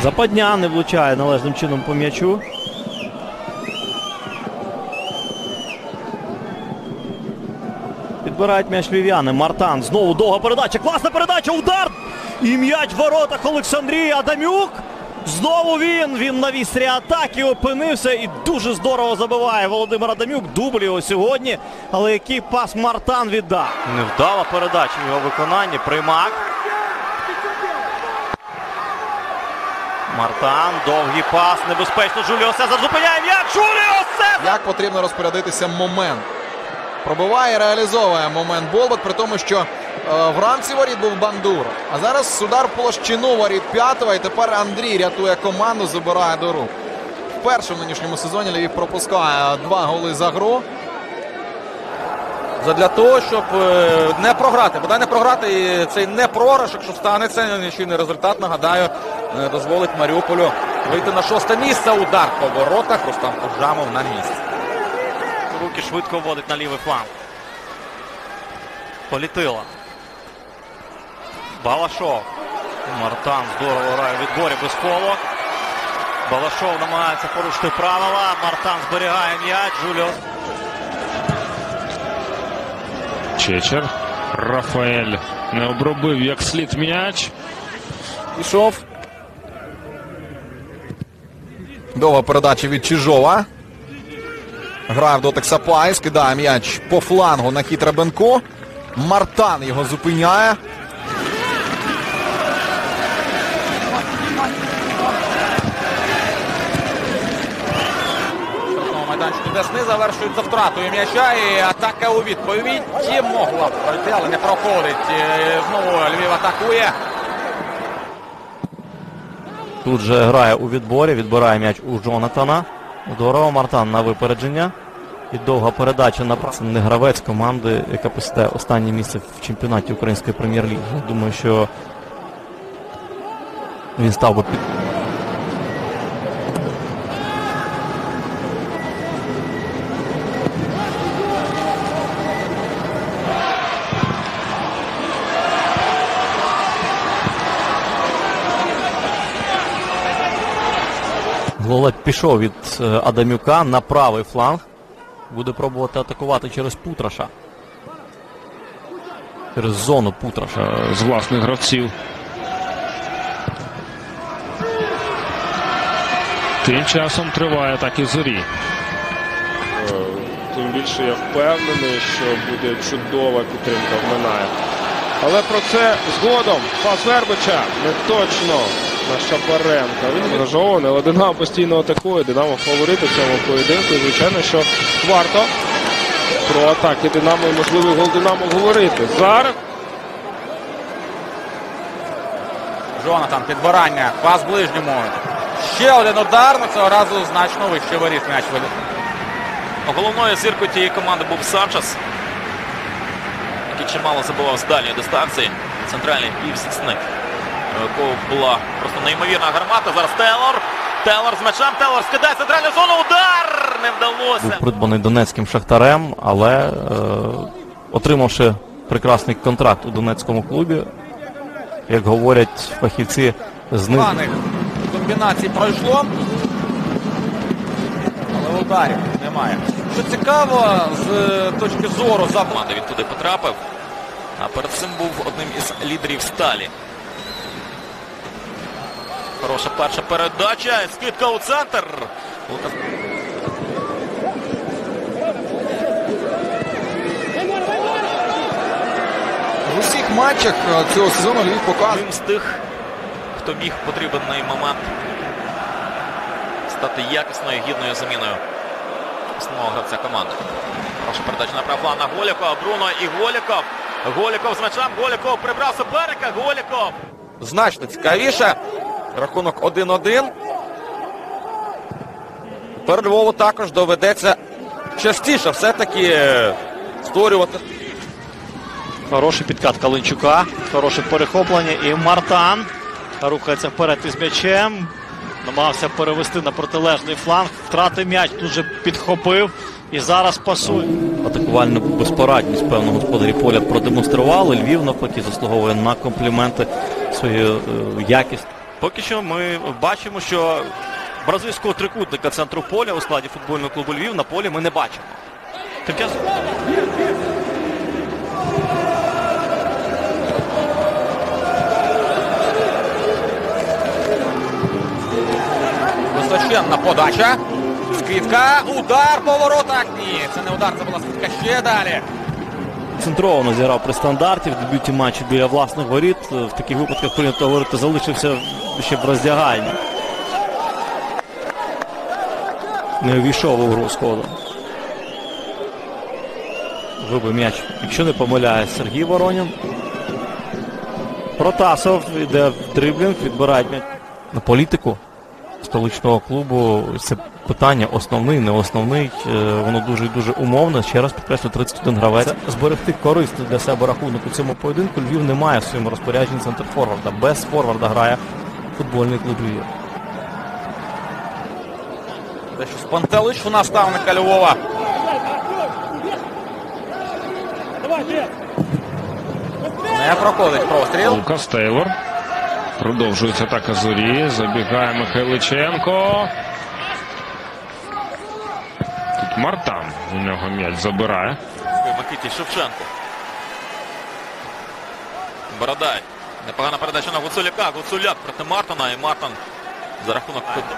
Западня не влучає належним чином по м'ячу. Підбирають м'яч львів'яни. Мартан. Знову довга передача. Класна передача. Удар! І м'яч в воротах Олександрії. Адамюк. Знову він на вістрі атаки опинився і дуже здорово забиває Володимир Адамюк. Дубль його сьогодні. Але який пас Мартан віддав. Невдала передача в його виконанні. Приймак. Мартан. Довгий пас. Небезпечно. Жуліо Сезар зупиняє м'яч. Жуліо Сезар! Як потрібно розпорядитися момент. Пробиває, реалізовує момент Болбат, при тому, що в рамці воріт був Бандура. А зараз удар в площину воріт п'ятого, і тепер Андрій рятує команду, забирає до рук. Вперше в нинішньому сезоні Львів пропускає 2 голи за гру. Задля того, щоб не програти. Бодай не програти, і цей не програш, якщо станеться, нічийний результат, нагадаю, дозволить Маріуполю вийти на 6-те місце. Удар по воротах, Рустам Куджамов на місці. Руки швидко вводить на лівий фланг. Політила. Балашов. Мартан здорово грає в відборі без фолу. Балашов намагається порушити правила. Мартан зберігає м'яч. Жуліо. Чечер. Рафаель не обробив як слід м'яч. Пішов. Довга передача від Чижова. Грає в дотик Сапай, скидає м'яч по флангу на хід Ребенко. Мартан його зупиняє. Майданчику Десни завершують за втратою м'яча, і атака у відповідь могла б пройти, але не проходить. Знову Львів атакує. Тут же грає у відборі, відбирає м'яч у Джонатана. Здорово, Мартан на випередження. І довга передача на працю. Не гравець команди, яка посідає останнє місце в чемпіонаті Української прем'єр-ліги. Я думаю, що він став би під... Голет пішов від Адамюка на правий фланг. Буде пробувати атакувати через Путраша. Через зону Путраша. З власних гравців. Тим часом триває так і Зорі. Тим більше я впевнений, що буде чудова підтримка в Минає. Але про це згодом. Пас Вербича не точно на Шапаренка. Він вражований, але Динамо постійно атакує. Динамо фаворит у цьому поєдинку. І звичайно, що варто про атаки Динамо і можливий гол Динамо говорити. Зараз. Джонатан, підбирання, пас ближньому. Ще один удар, але цього разу значно вище воріт м'яч вилітає. Головною зіркою тієї команди був Санчес, який чимало забивав з дальньої дистанції. Центральний півзахисник, у якого була просто неймовірна гармата. Зараз Тейлор. Тейлор з м'ячем. Тейлор скидає центральну зону. Удар! Не вдалося. Був придбаний Донецьким Шахтарем, але отримавши прекрасний контракт у Донецькому клубі, як говорять фахівці, знизу. Комбінації пройшло. Але ударів немає. Що цікаво, з точки зору Команда він туди потрапив, а перед цим був одним із лідерів Сталі. Хороша перша передача, скидка у центр. В усіх матчах цього сезону Львів показує. Один з тих, хто міг потрібен на момент стати якісною, гідною заміною основного гравця команди. Хороша передача на правий фланг на Голікова. Бруно і Голіков. Голіков з м'ячем. Голіков прибрав суперника. Голіков. значно цікавіше. Рахунок 1-1. Тепер Львову також доведеться частіше все-таки створювати. Хороший підкат Калинчука, хороше перехоплення і Мартан рухається вперед із м'ячем. Намагався перевести на протилежний фланг, втратив м'яч, тут же підхопив і зараз пасує. Атакувальну безпорадність, певно, господарі поля продемонстрували. Львів навпаки заслуговує на компліменти, свою якість. Поки що ми бачимо, що бразильського трикутника центру поля у складі футбольного клубу Львів на полі ми не бачимо. Тим часом Височенна подача. Скидка. Удар по воротах. Ні, це не удар, це була скидка ще далі. Центровано зіграв при стандарті в дебюті матчу біля власних воріт. В таких випадках прийнято говорити, залишився ще в роздягальні. Не увійшов у гру сходу. Вибив м'яч, якщо не помиляюсь, Сергій Воронін. Протасов йде в дриблінг, відбирає м'яч. На політику столичного клубу це питання основний, не основний. Воно дуже і дуже умовне. Ще раз підкреслю, 31 гравець. Зберегти корисний для себе рахунок у цьому поєдинку Львів не має в своєму розпорядженні центр-форварда. Без форварда грає футбольний клуб Львів. Дещо спантелич у наставника Львова. Не проходить простріл. Лукас Тейлор. Продовжується атака Зорі. Забігає Михайличенко. Тут Мартан у нього м'яч забирає. Микиті Шевченко. Бородай. Непогана передача на Гуцуляка. Гуцуляк проти Мартона. І Мартон за рахунок куту.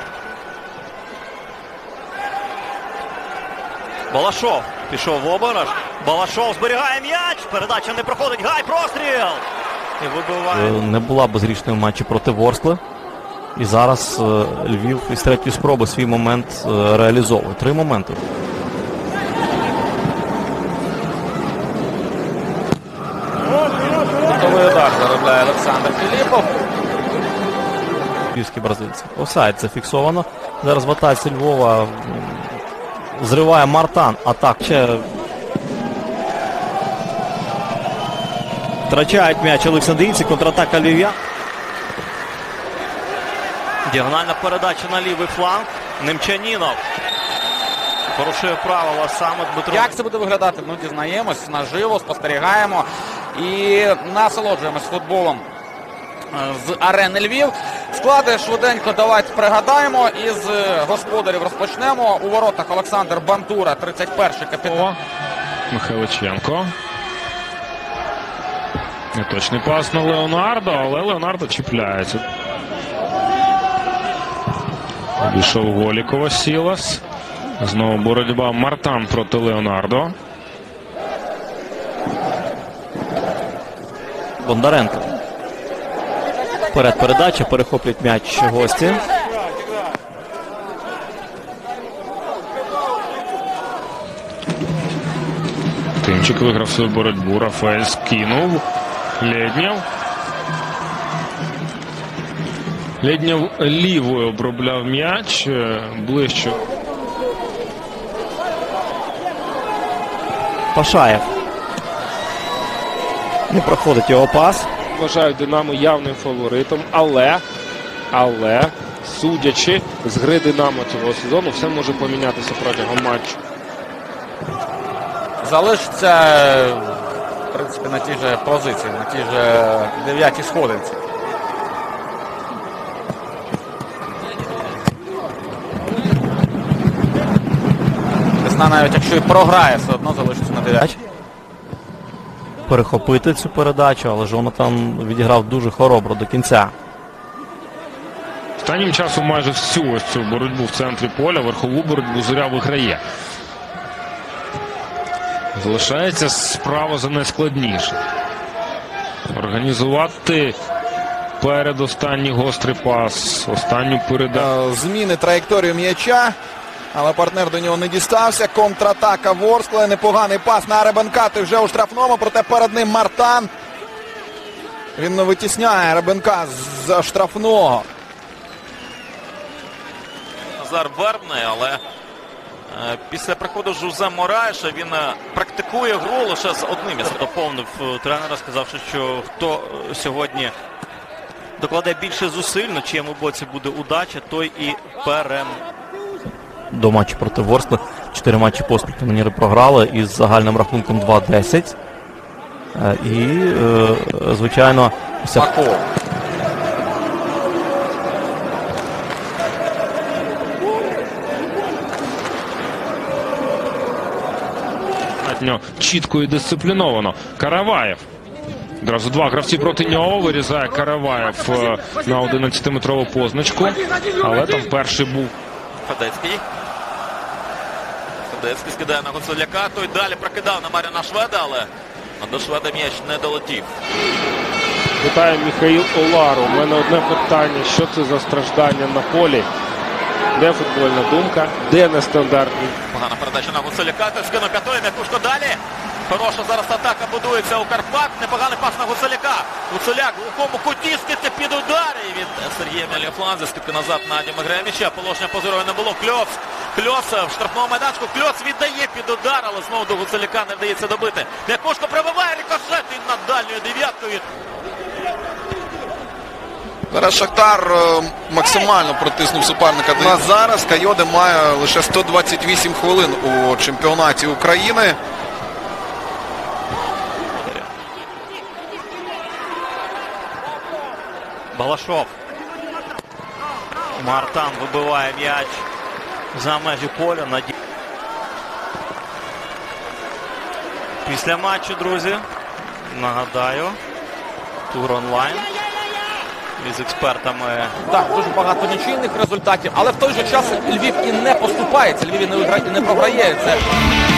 Балашов пішов в оборож. Балашов зберігає м'яч. Передача не проходить. Гай, простріл! І вибиває. Не була безрічної в матчі проти Ворскли. І зараз Львів із третьої спроби свій момент реалізовує. 3 моменти. Кутовий удар заробляє Олександр Філіпов. Львівські бразильці. Офсайд зафіксовано. Зараз в атаці Львова зриває Мартан. Атак ще втрачають м'яч олександрійці. Контратака львів'ян. Діагональна передача на лівий фланг. Немчанінов. Порушує правила саме Дмитро. Як це буде виглядати? Ну, дізнаємось, наживо, спостерігаємо і насолоджуємось футболом з арени Львів. Склади швиденько давайте пригадаємо. Із господарів розпочнемо. У воротах Олександр Бандура, 31-й капітан. Михайличенко. Неточний пас на Леонардо, але Леонардо чіпляється. Обійшов Голікова Сілас. Знову боротьба Мартан проти Леонардо. Бондаренко. Вперед передача, перехоплюють м'яч гості. Тимчик виграв свою боротьбу. Рафаель скинув. Лєднєв. Лєднєв лівою обробляв м'яч. Ближче. Пашаєв. Не проходить його пас. Вважаю Динамо явним фаворитом, але, судячи з гри Динамо цього сезону, все може помінятися протягом матчу. Залишиться, в принципі, на тій же позиції, на тій же 9-й сходинці. Весна, навіть якщо і програє, все одно залишиться на 9-й. Перехопити цю передачу, але Жонатан відіграв дуже хоробро до кінця. Останнім часом майже всю ось цю боротьбу в центрі поля, верхову боротьбу Зоря виграє. Залишається справа за найскладніше. Організувати передостанній гострий пас, останню передачу. Зміни траєкторію м'яча, але партнер до нього не дістався. Контратака Ворскли. Непоганий пас на Ребенка. Вже у штрафному, проте перед ним Мартан. Він витісняє Ребенка з штрафного. Назар Вербний, але після приходу Жозе Мораєша він практикує гру лише з одним. Я доповнив тренера, сказавши, що хто сьогодні докладе більше зусиль, на чиєму боці буде удача, той і переможе. До матчу проти Ворскли. 4 матчі поспіль каноніри програли із загальним рахунком 2-10. І, звичайно, Баков. достатньо чітко і дисципліновано. Караваєв. Одразу два гравці проти нього. Вирізає Караваєв на 11-метрову позначку. Але там перший був. Федецький. Федецький скидає на Гуцуляка. Той далі прокидав на Маріана Шведа, але до Шведа м'яч не долетів. Питає Михаїл Олару. У мене одне питання. Що це за страждання на полі? Де футбольна думка? Де нестандартний? Погана передача на Гуцуляка. Той скинув п'ятою, м'якушко далі. Хороша зараз атака будується у Карпат. Непоганий пас на Гуцуляка. Гуцуляк у глухому куті скидка під удар. І від Сергія Мельофланзе скидка назад на Діма Греміча. Положення позорове не було. Кльоц. Кльоц в штрафному майданчику. Кльоц віддає під удар, але знову до Гуцуляка не вдається добити. М'якушко пробиває рикошет і над дальньою дев'яткою. Зараз Шахтар максимально протиснув суперника. На зараз Кайоде має лише 128 хвилин у чемпіонаті України. Балашов. Мартан вибиває м'яч за межі поля. Після матчу, друзі, нагадаю, тур онлайн із експертами. Так, дуже багато нічийних результатів, але в той же час Львів і не поступається, Львів і не програє. Це